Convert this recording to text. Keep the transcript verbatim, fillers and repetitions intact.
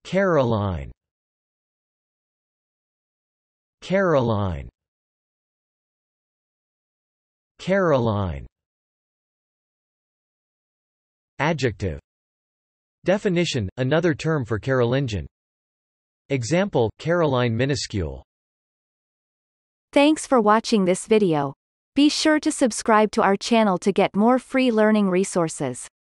Caroline. Caroline. Caroline. Adjective. Definition, another term for Carolingian. Example, Caroline minuscule. Thanks for watching this video. Be sure to subscribe to our channel to get more free learning resources.